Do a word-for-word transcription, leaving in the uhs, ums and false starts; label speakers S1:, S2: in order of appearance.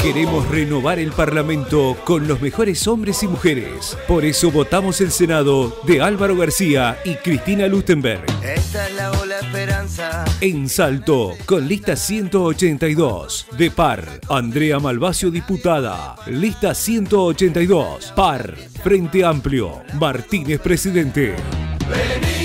S1: Queremos renovar el Parlamento con los mejores hombres y mujeres. Por eso votamos el Senado de Álvaro García y Cristina Lustenberg.
S2: Esta es la ola esperanza.
S1: En Salto, con lista ciento ochenta y dos, de Par, Andrea Malvacio, diputada. Lista ciento ochenta y dos, Par, Frente Amplio, Martínez, presidente.
S2: Vení.